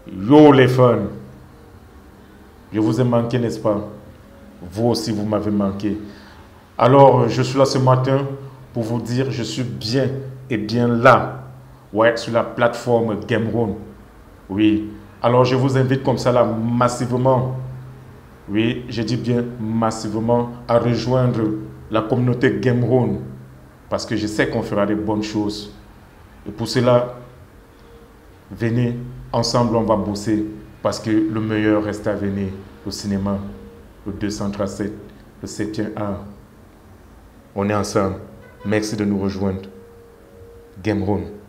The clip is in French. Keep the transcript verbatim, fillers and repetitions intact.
Yo les fans, je vous ai manqué, n'est-ce pas? Vous aussi, vous m'avez manqué. Alors, je suis là ce matin pour vous dire, je suis bien et bien là, ouais, sur la plateforme Gameroon. Oui. Alors, je vous invite comme ça là, massivement, oui, je dis bien massivement, à rejoindre la communauté Gameroon. Parce que je sais qu'on fera des bonnes choses. Et pour cela, venez, ensemble on va bosser. Parce que le meilleur reste à venir. Au cinéma, le deux cent trente-sept, le septième art. On est ensemble. Merci de nous rejoindre. Gameroon.